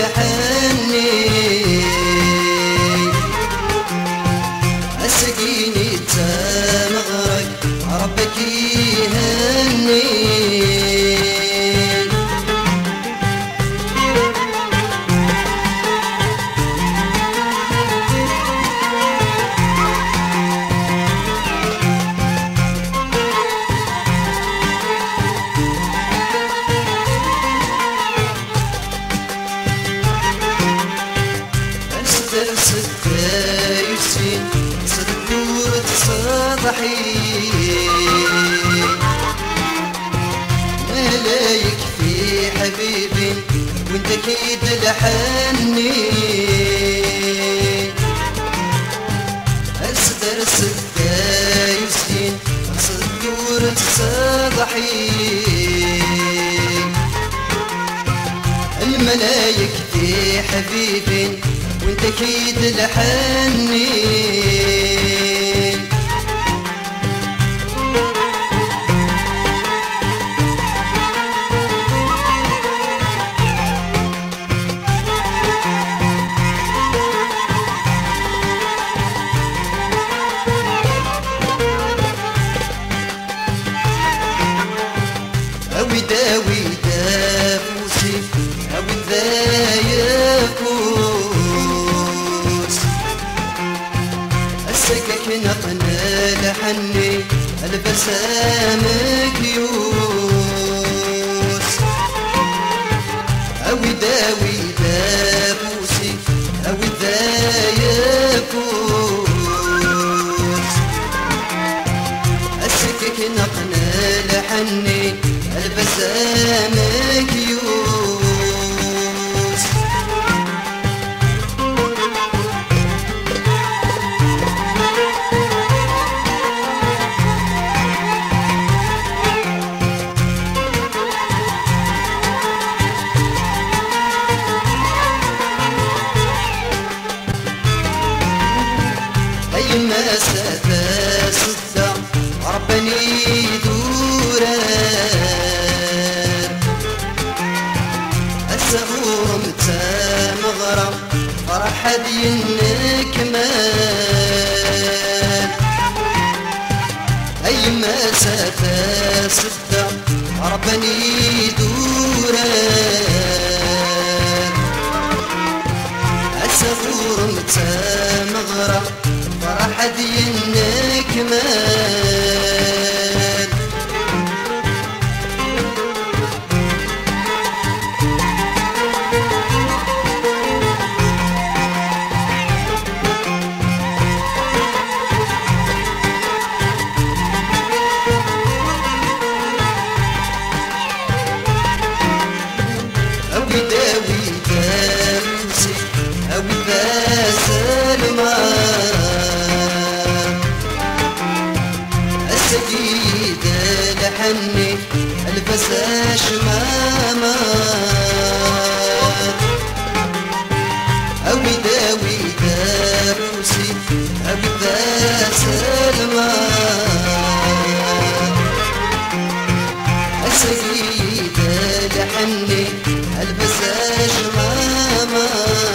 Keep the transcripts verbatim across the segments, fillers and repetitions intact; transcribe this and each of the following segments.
الحني اسقيني تمغرق ربك يهني ملايك في حبيبي وانت اكيد لحني اصدر صدق يسكين صدور تصضحي الملايك في حبيبي وانت اكيد لحني أوي داوي دافوسي أوي ذايفوس السكك نقنا لحني البسامك يوس أوي داوي دافوسي أوي ذايفوس السكك نقنا لحني البسامك يوس أي مسافة صدى ربني يدورها الزهور متمغرم فرح دينك مال أي مسافة صدى ربني يدورها الزهور متمغرم فرح دينك مال أوي داوي داوسي أوي ذا سلمان السجيد لحني البساش ماما أوي داوي داوسي أوي ذا سلمان السجيد لحني البساش ماما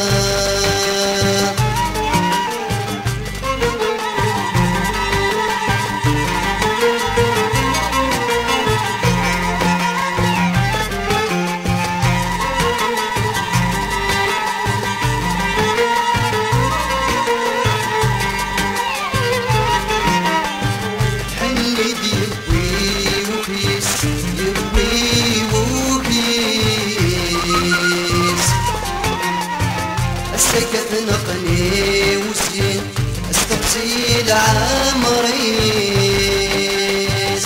حني يبوي وكيس يبوي وكيس السكت نقني وسين استقصي العمريس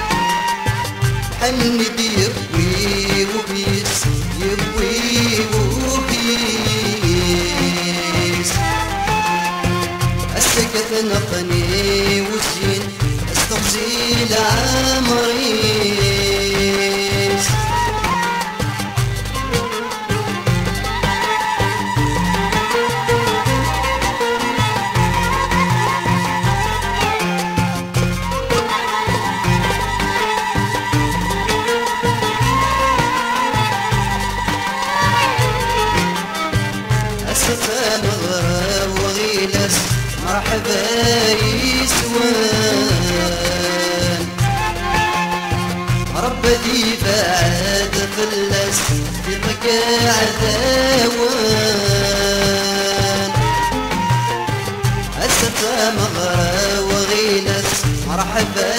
حني يبوي وكيس يبوي وكيس السكت نقني وسين استقصي العمريس أسفة مغرى وغيلس مرحبا يسوان رب ديفا عاد فلس في مقاعد اوان أسفة مغرى وغيلس مرحبا